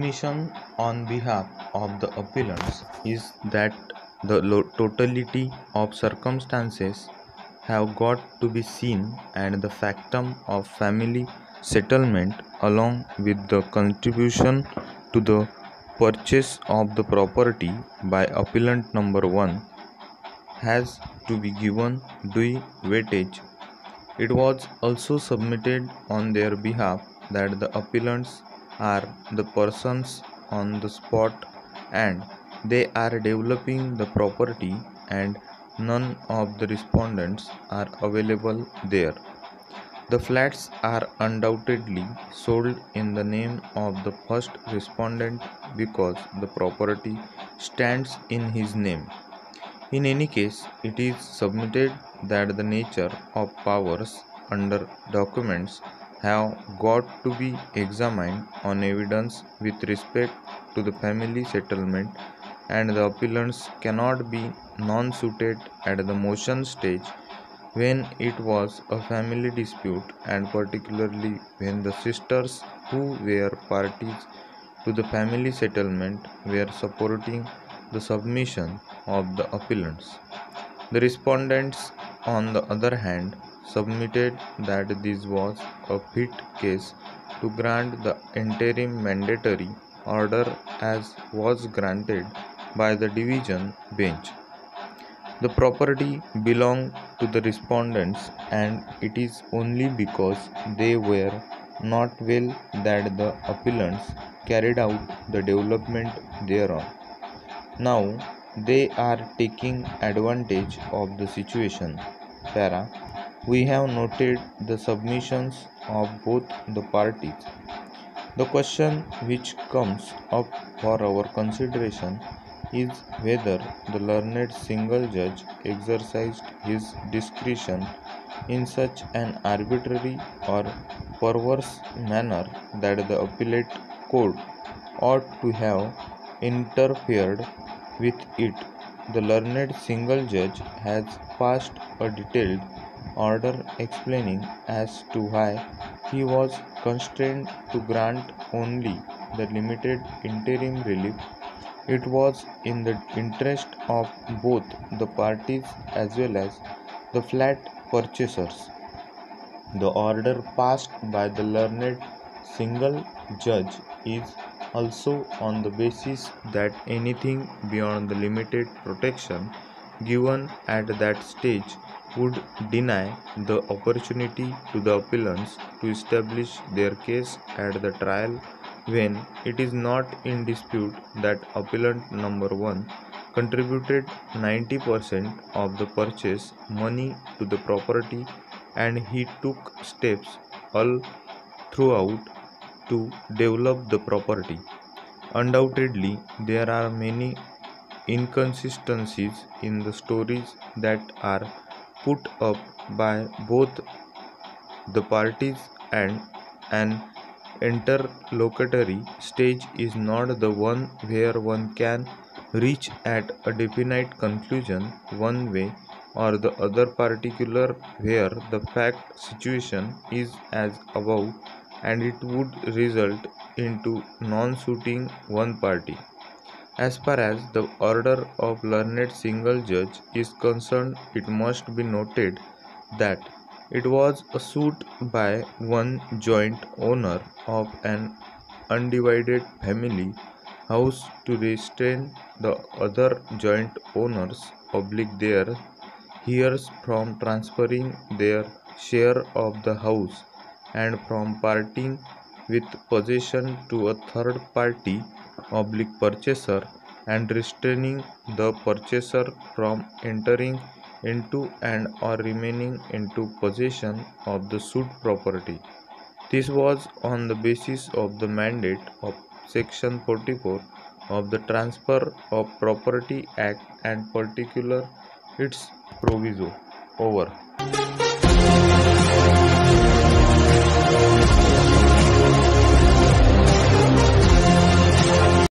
submission on behalf of the appellants is that the totality of circumstances have got to be seen and the factum of family settlement along with the contribution to the purchase of the property by appellant number 1 has to be given due weightage. It was also submitted on their behalf that the appellants are the persons on the spot and they are developing the property and none of the respondents are available there. The flats are undoubtedly sold in the name of the first respondent because the property stands in his name. In any case, it is submitted that the nature of powers under documents have got to be examined on evidence with respect to the family settlement and the appellants cannot be non-suited at the motion stage when it was a family dispute and particularly when the sisters who were parties to the family settlement were supporting the submission of the appellants. The respondents, on the other hand, submitted that this was a fit case to grant the interim mandatory order as was granted by the division bench. The property belonged to the respondents and it is only because they were not well that the appellants carried out the development thereon. Now they are taking advantage of the situation. Para. We have noted the submissions of both the parties. The question which comes up for our consideration is whether the learned single judge exercised his discretion in such an arbitrary or perverse manner that the appellate court ought to have interfered with it. The learned single judge has passed a detailed order explaining as to why he was constrained to grant only the limited interim relief. It was in the interest of both the parties as well as the flat purchasers. The order passed by the learned single judge is also on the basis that anything beyond the limited protection given at that stage would deny the opportunity to the appellants to establish their case at the trial when it is not in dispute that appellant number 1 contributed 90% of the purchase money to the property and he took steps all throughout to develop the property. Undoubtedly, there are many inconsistencies in the stories that are put up by both the parties and an interlocutory stage is not the one where one can reach at a definite conclusion one way or the other, particular where the fact situation is as above and it would result into non-suiting one party. As far as the order of learned single judge is concerned, it must be noted that it was a suit by one joint owner of an undivided family house to restrain the other joint owners their heirs from transferring their share of the house and from parting with possession to a third party purchaser and restraining the purchaser from entering into and or remaining into possession of the suit property. This was on the basis of the mandate of Section 44 of the Transfer of Property Act and particular its proviso. Over.